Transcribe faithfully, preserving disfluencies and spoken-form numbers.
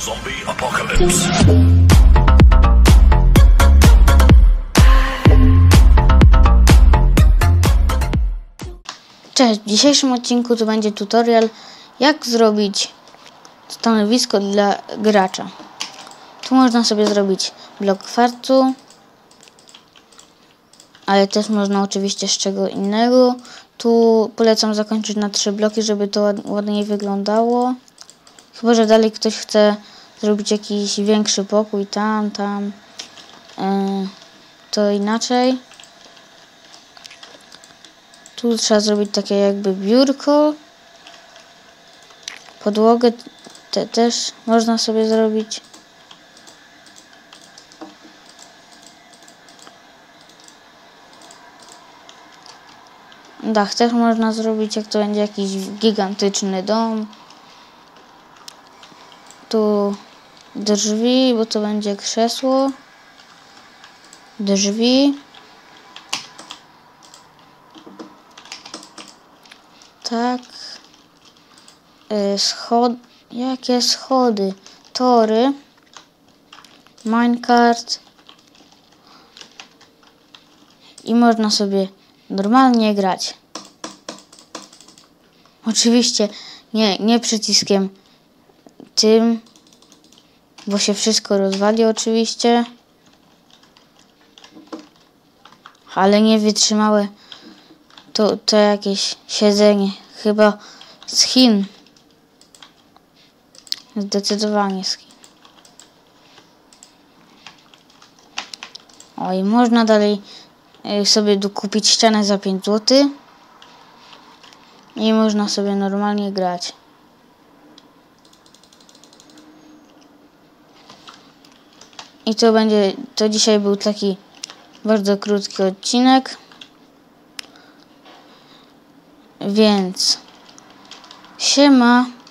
Zombie Apocalypse. Cześć, w dzisiejszym odcinku to będzie tutorial, jak zrobić stanowisko dla gracza. Tu można sobie zrobić blok kwarcu, ale też można oczywiście z czego innego. Tu polecam zakończyć na trzy bloki, żeby to ładniej wyglądało. Chyba że dalej ktoś chce zrobić jakiś większy pokój, tam, tam, yy, to inaczej. Tu trzeba zrobić takie jakby biurko. Podłogę te też można sobie zrobić. Dach też można zrobić, jak to będzie jakiś gigantyczny dom. Tu drzwi, bo to będzie krzesło. Drzwi. Tak. Yy, schod... Jakie schody? Tory. Minecart. I można sobie normalnie grać. Oczywiście nie, nie przyciskiem tym, bo się wszystko rozwali oczywiście. Ale nie wytrzymałe to, to jakieś siedzenie. Chyba z Chin. Zdecydowanie z Chin. Oj, można dalej sobie dokupić ścianę za pięć złotych. I można sobie normalnie grać. I to będzie, to dzisiaj był taki bardzo krótki odcinek. Więc siema.